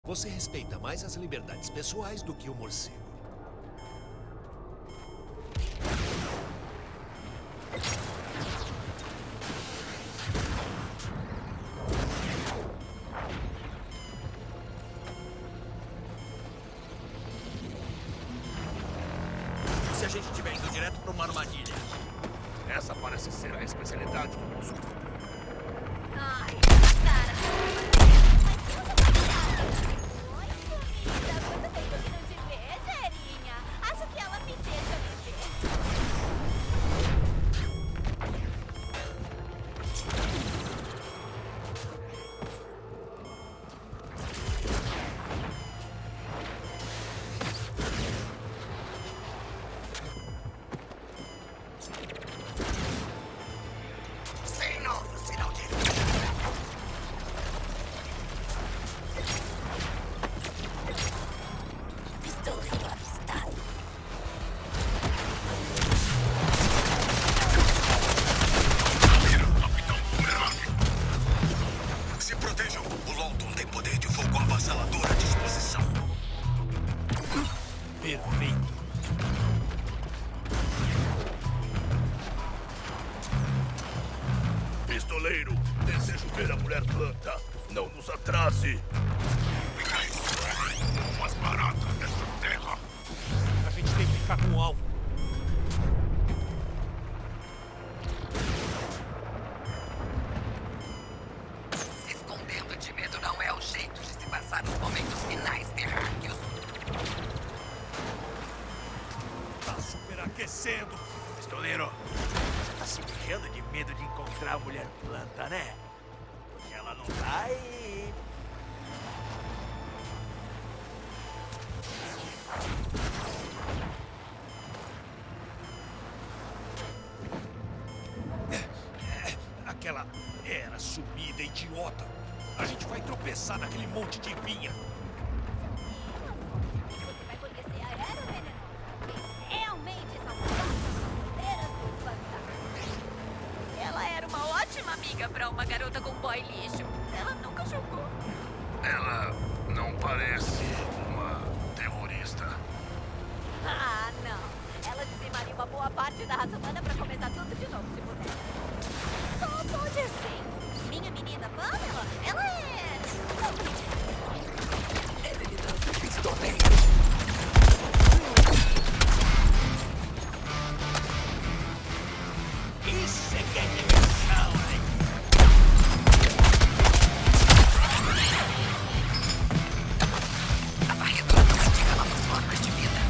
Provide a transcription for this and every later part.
Você respeita mais as liberdades pessoais do que o morcego. Se a gente estiver indo direto para uma armadilha? Essa parece ser a especialidade do nosso grupo. Ai, cara. Oi, comida. Quanto tempo que não te vejo, Erinha? Acho que ela me deixa me Sem novo sinal de... Pistoleiro avistado. Capitão Boomerang! Se protejam. O Lawton tem poder de fogo avassalador à disposição. Perfeito. Pistoleiro, desejo ver a mulher planta. Não nos atrase. Umas baratas dessa terra. A gente tem que ficar com o alvo. Se escondendo de medo não é o jeito de se passar nos momentos finais, terráqueos. Tá superaquecendo. Pistoleiro, você tá se mijando de medo de encontrar a mulher planta, né? Porque ela não tá aí. Aquela era sumida idiota. A gente vai tropeçar naquele monte de vinha. Você vai conhecer a Era Venenosa. Realmente são fronteiras do fantasma. Ela era uma ótima amiga pra uma garota com boy lixo. Ela nunca jogou. Ela não parece uma terrorista. Ah, não. Ela dizimaria uma boa parte da raça humana pra começar tudo de novo, se puder. Só pode ser. Minha menina Pamela, ela é... Pistoleiro. Isso é que é diversão, hein? A varredura não castiga novas formas de vida.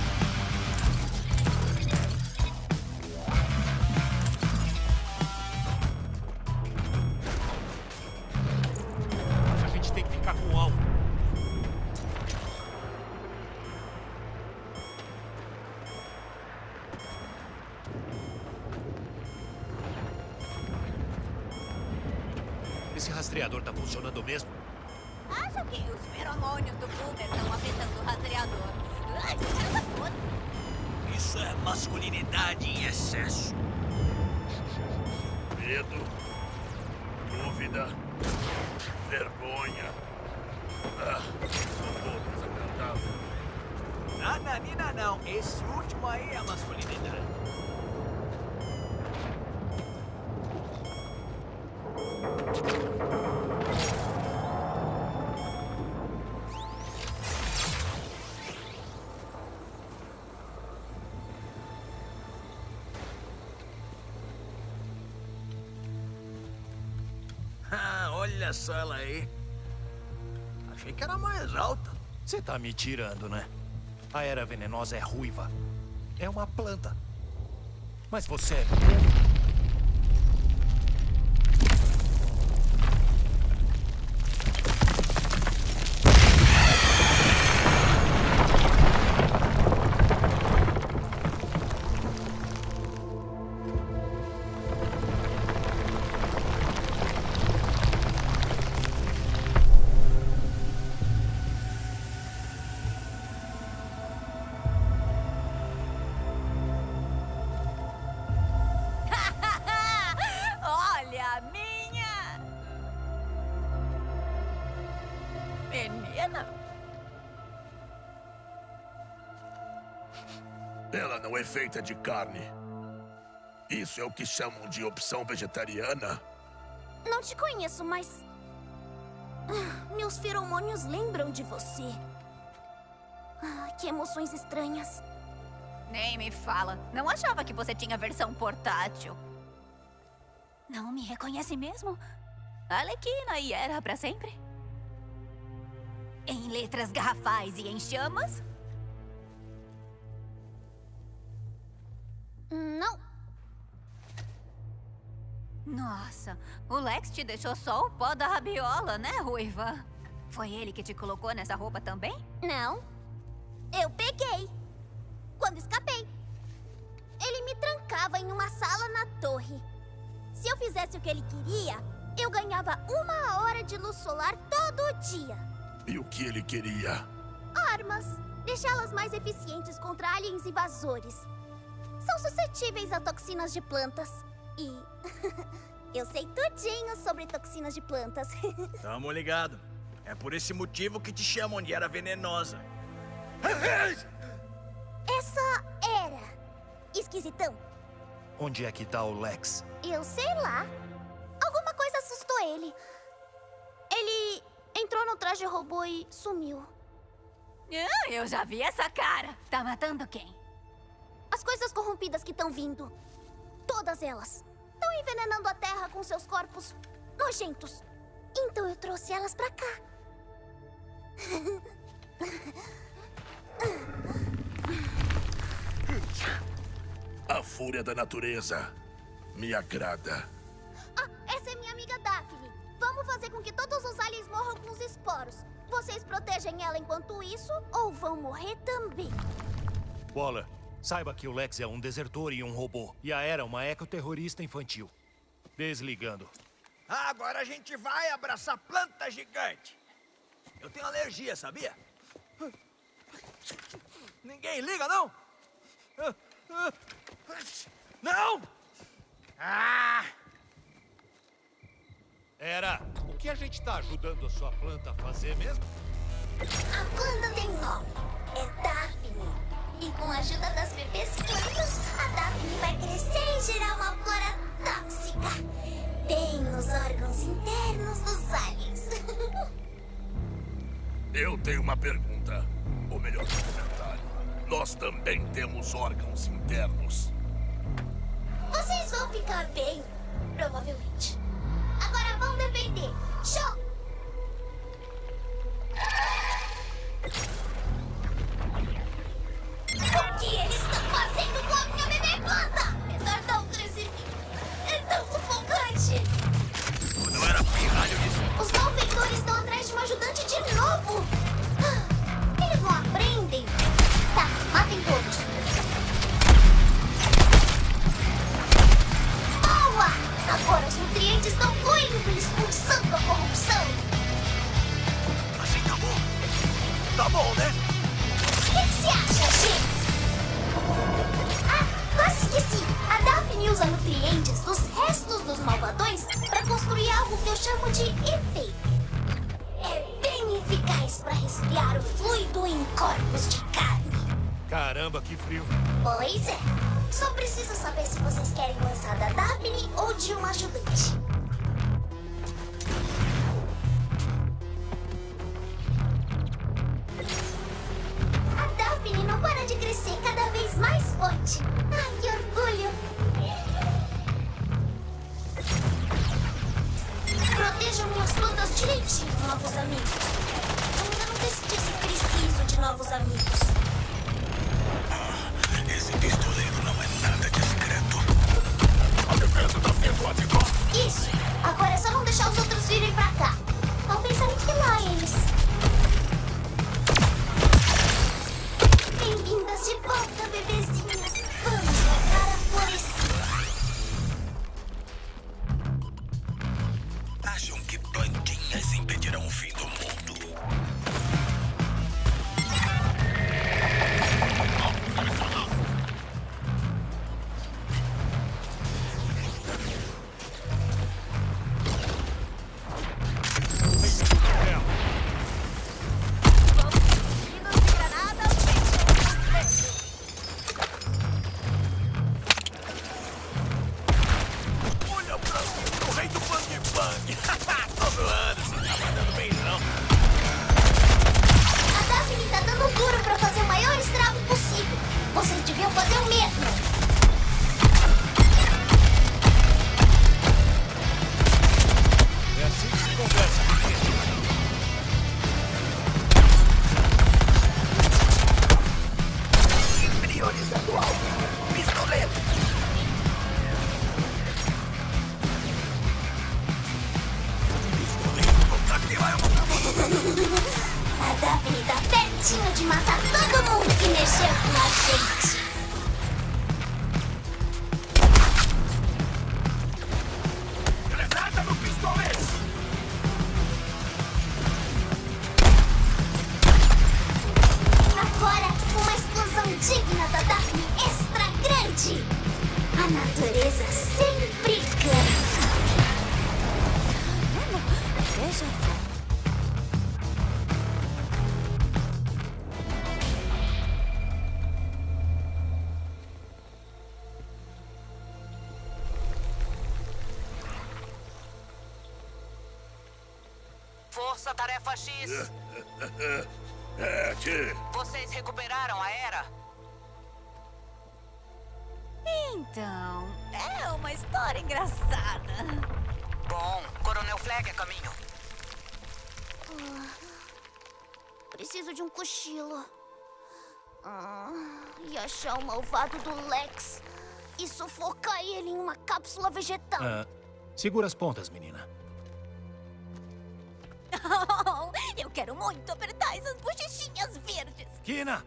A gente tem que ficar com o alvo. Esse rastreador tá funcionando mesmo? Acho que os feromônios do Boomer estão afetando o rastreador. Ai, caramba toda. Isso é masculinidade em excesso. Medo, dúvida, vergonha. Ah, não vou desagradável. Nananina não. Esse último aí é a masculinidade. Ah, olha só ela aí. Achei que era mais alta. Você tá me tirando, né? A era venenosa é ruiva. É uma planta. Mas você é burro. Ela não é feita de carne. Isso é o que chamam de opção vegetariana? Não te conheço, mas... meus feromônios lembram de você. Que emoções estranhas. Nem me fala. Não achava que você tinha versão portátil. Não me reconhece mesmo? Arlequina e era pra sempre? Em letras garrafais e em chamas? Não. Nossa, o Lex te deixou só o pó da rabiola, né, Ruiva? Foi ele que te colocou nessa roupa também? Não. Eu peguei. Quando escapei. Ele me trancava em uma sala na torre. Se eu fizesse o que ele queria, eu ganhava 1 hora de luz solar todo dia. E o que ele queria? Armas. Deixá-las mais eficientes contra aliens invasores. São suscetíveis a toxinas de plantas. E... eu sei tudinho sobre toxinas de plantas. Tamo ligado. É por esse motivo que te chamam de Era Venenosa. Essa era. Esquisitão. Onde é que tá o Lex? Eu sei lá. Alguma coisa assustou ele. Ele entrou no traje robô e sumiu. Eu já vi essa cara. Tá matando quem? As coisas corrompidas que estão vindo. Todas elas. Estão envenenando a Terra com seus corpos nojentos. Então eu trouxe elas pra cá. A fúria da natureza me agrada. Essa é minha amiga Daphne. Vamos fazer com que todos os aliens morram com os esporos. Vocês protegem ela enquanto isso, ou vão morrer também. Waller, saiba que o Lex é um desertor e um robô. E a Era uma ecoterrorista infantil. Desligando. Agora a gente vai abraçar planta gigante. Eu tenho alergia, sabia? Ninguém liga, não? Não! Era, o que a gente tá ajudando a sua planta a fazer mesmo? A planta tem nome. É Daphne. E com a ajuda das bebês plantas, a Daphne vai crescer e gerar uma flora tóxica. Bem nos órgãos internos dos aliens. Eu tenho uma pergunta. Ou melhor, um comentário. Nós também temos órgãos internos. Vocês vão ficar bem, provavelmente. Agora vão defender. Show! O que eles estão fazendo com a minha bebê planta? Retardar o crescimento. É tão sufocante. Não era pirralho isso. Os malfeitores estão atrás de um ajudante de novo. Eles não aprendem. Tá, matem todos. Boa! Agora os nutrientes estão fluindo, expulsando a corrupção. Assim tá bom. Tá bom, né? O que você acha, gente? Quase esqueci. A Daphne usa nutrientes dos restos dos malvadões para construir algo que eu chamo de efeito. É bem eficaz para resfriar o fluido em corpos de carne. Caramba, que frio. Pois é. Só preciso saber se vocês querem lançar da Daphne ou de um ajudante. A Daphne não para de crescer cada vez mais forte. Ai, que orgulho. Protejam minhas plantas direitinho, novos amigos. Eu ainda não decidi se preciso de novos amigos. Esse pistoleiro não é nada discreto. A defesa tá sendo ativada. Isso! Agora é só não deixar os outros virem pra cá. Talvez aniquilar eles. Bem-vindas de volta, bebezinhas. Vamos voltar a florescer. Acham que plantinhas impedirão o fim do mundo? jeitinho de matar todo mundo que mexeu com a gente. Granada no pistolete! Agora, uma explosão digna da Daphne extra grande. A natureza sempre ganha. Veja. Força Tarefa X. Que... Vocês recuperaram a Era? Então, é uma história engraçada. Bom, Coronel Flag a caminho. Preciso de um cochilo. E achar o malvado do Lex. E sufocar ele em uma cápsula vegetal. Segura as pontas, menina. Eu quero muito apertar essas bochechinhas verdes. Kina!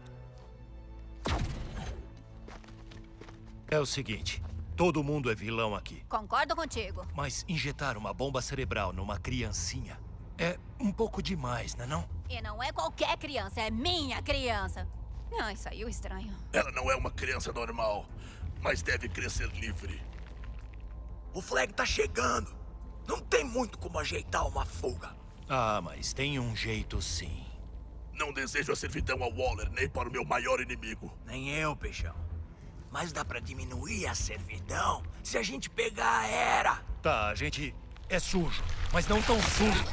É o seguinte, todo mundo é vilão aqui. Concordo contigo. Mas injetar uma bomba cerebral numa criancinha é um pouco demais, não é não? E não é qualquer criança, é minha criança. Ai, saiu estranho. Ela não é uma criança normal, mas deve crescer livre. O Flag tá chegando. Não tem muito como ajeitar uma fuga. Ah, mas tem um jeito sim. Não desejo a servidão ao Waller, nem para o meu maior inimigo. Nem eu, Peixão. Mas dá pra diminuir a servidão se a gente pegar a Era. Tá, a gente é sujo, mas não tão sujo.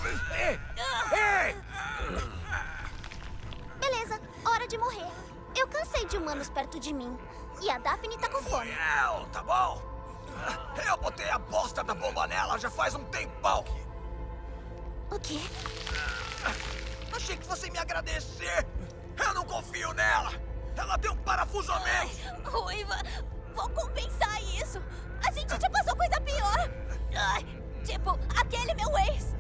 Beleza, hora de morrer. Eu cansei de humanos perto de mim. E a Daphne tá com fome. Tá bom? Eu botei a bosta da bomba nela já faz um tempão. O quê? Achei que fosse me agradecer. Eu não confio nela. Ela tem um parafuso a menos. Ruiva, vou compensar isso. A gente já passou coisa pior. Ai, tipo, aquele meu ex.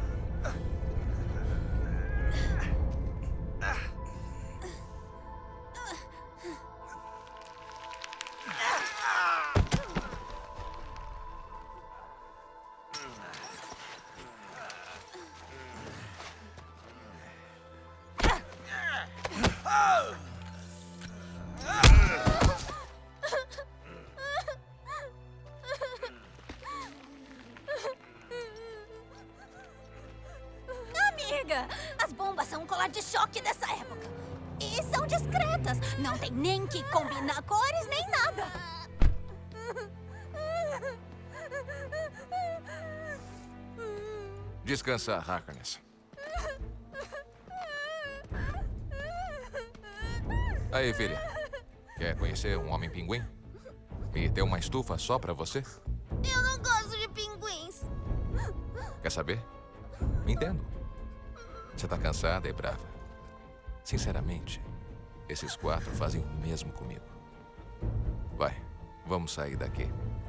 Amiga, as bombas são um colar de choque dessa época. E são discretas. Não tem nem que combinar cores nem nada. Descansar, Harkness. Aí, filha. Quer conhecer um homem-pinguim? E ter uma estufa só pra você? Eu não gosto de pinguins. Quer saber? Entendo. Você tá cansada e brava. Sinceramente, esses 4 fazem o mesmo comigo. Vai, vamos sair daqui.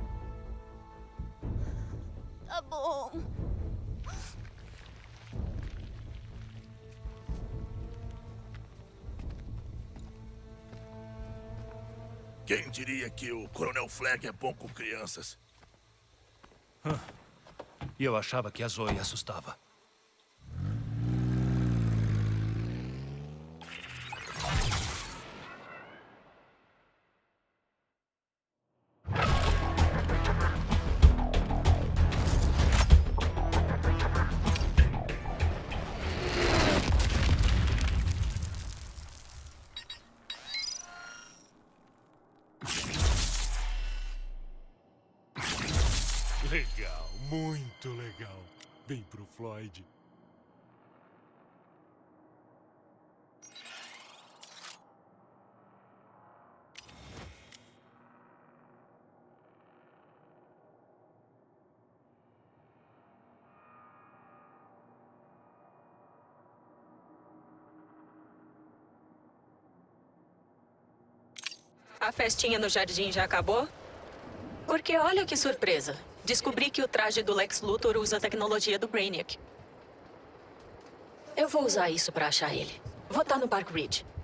Tá bom. Quem diria que o Coronel Flag é bom com crianças? E eu achava que a Zoe assustava. Legal, muito legal. Vem pro Floyd. A festinha no jardim já acabou? Porque olha que surpresa. Descobri que o traje do Lex Luthor usa a tecnologia do Brainiac. Eu vou usar isso pra achar ele. Vou estar no Park Ridge.